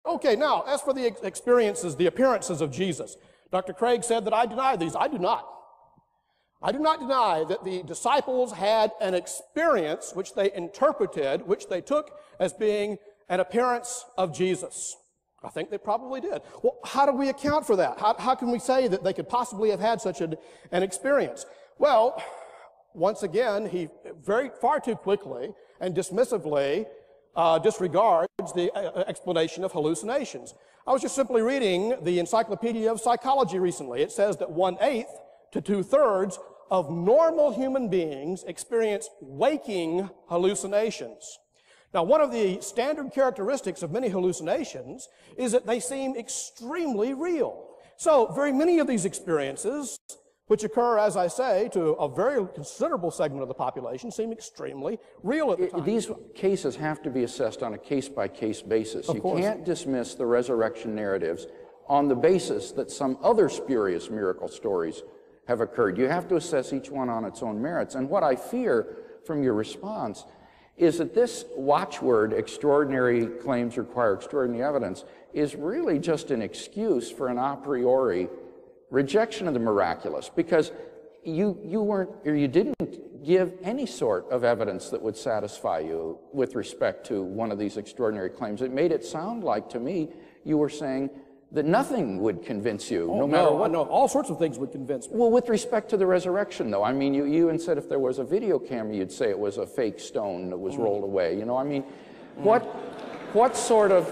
Okay, now, as for the experiences, the appearances of Jesus, Dr. Craig said that I deny these. I do not. I do not deny that the disciples had an experience which they interpreted, which they took as being an appearance of Jesus. I think they probably did. Well, how do we account for that? How can we say that they could possibly have had such an experience? Well, once again, he far too quickly and dismissively disregards the explanation of hallucinations. I was just simply reading the Encyclopedia of Psychology recently. It says that 1/8 to 2/3 of normal human beings experience waking hallucinations. Now, one of the standard characteristics of many hallucinations is that they seem extremely real. So, very many of these experiences, which occur, as I say, to a very considerable segment of the population, seem extremely real at the time. These cases have to be assessed on a case-by-case basis. Of course. You can't dismiss the resurrection narratives on the basis that some other spurious miracle stories have occurred. You have to assess each one on its own merits. And what I fear from your response is that this watchword, extraordinary claims require extraordinary evidence, is really just an excuse for an a priori rejection of the miraculous, because you didn't give any sort of evidence that would satisfy you with respect to one of these extraordinary claims. It made it sound like, to me, you were saying that nothing would convince you, no matter what. No, all sorts of things would convince me. Well, with respect to the resurrection, though, I mean, you even said if there was a video camera, you'd say it was a fake stone that was rolled away. You know, I mean, what sort of...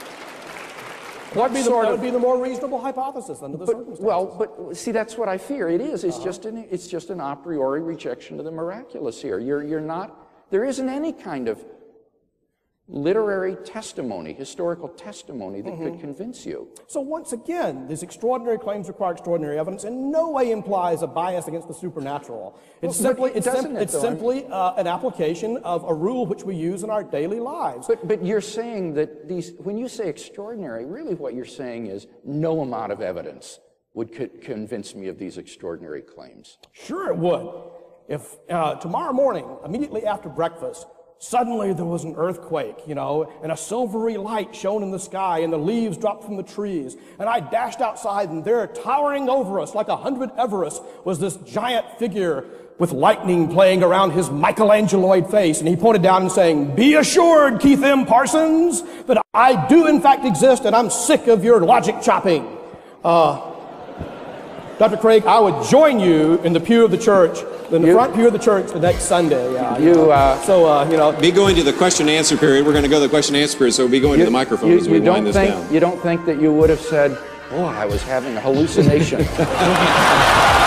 That would be the more reasonable hypothesis under the circumstances. Well, but see, that's what I fear. It is. It's just an a priori rejection of the miraculous here. You're not... There isn't any kind of literary testimony, historical testimony that could convince you. So once again, these extraordinary claims require extraordinary evidence in no way implies a bias against the supernatural. It's simply an application of a rule which we use in our daily lives. But you're saying that when you say extraordinary, really what you're saying is no amount of evidence would convince me of these extraordinary claims. Sure it would. If tomorrow morning, immediately after breakfast, suddenly there was an earthquake, you know, and a silvery light shone in the sky, and the leaves dropped from the trees. And I dashed outside, and there, towering over us like 100 Everests, was this giant figure with lightning playing around his Michelangeloid face. And he pointed down and saying, "Be assured, Keith M. Parsons, that I do in fact exist, and I'm sick of your logic chopping." Dr. Craig, I would join you in the pew of the church, in the front pew of the church the next Sunday. Be going to the question and answer period. We're going to go to the question and answer period, so we'll be going to the microphone as we wind this down. You don't think that you would have said, "Oh, I was having a hallucination."